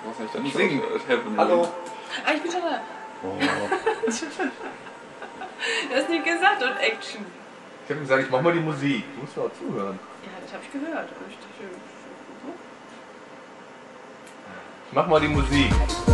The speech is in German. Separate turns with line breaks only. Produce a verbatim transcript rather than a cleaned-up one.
Was soll ich denn
Singen.
Heavenly.
Hallo.
Ah, ich bin schon da.
Oh.
Du hast nicht gesagt und Action.
Ich hab ihm gesagt, ich mach mal die Musik. Du musst mir auch zuhören.
Ja, das habe ich gehört. Ich dachte,
Ich mach mal die Musik.